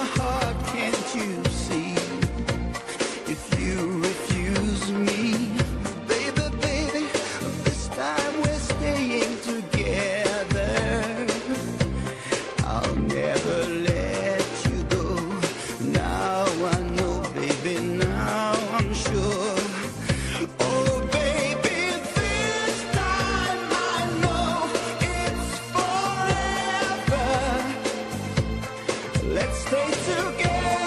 heart, can't you see? If you refuse me, baby, baby, this time we're staying together. I'll never let you go. Now I know, baby, now I'm sure. Oh, baby, this time I know it's forever. Let's stay together.